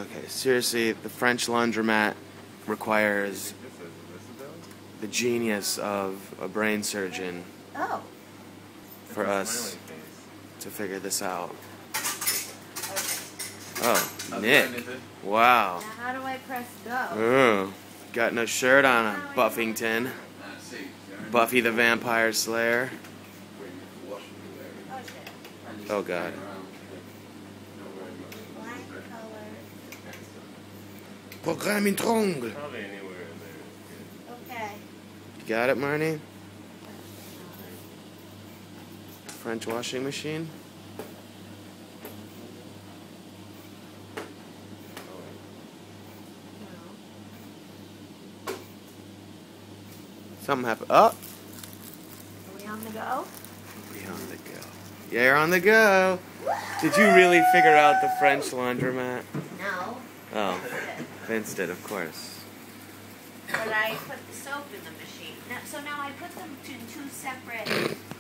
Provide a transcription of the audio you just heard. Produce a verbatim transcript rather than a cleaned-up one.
Okay, seriously, the French laundromat requires the genius of a brain surgeon Oh. for us to figure this out. Oh, Nick. Wow. Now how do I press go? Oh, got no shirt on, Buffington. Buffy the Vampire Slayer. Oh shit. Oh God. Black color. Programme in triangle. Okay. You got it, Marnie? French washing machine? Something happened. Oh! Are we on the go? We on the go. Yeah, you're on the go. Did you really figure out the French laundromat? No. Oh, Vince did, of course. But I put the soap in the machine. Now, so now I put them in two separate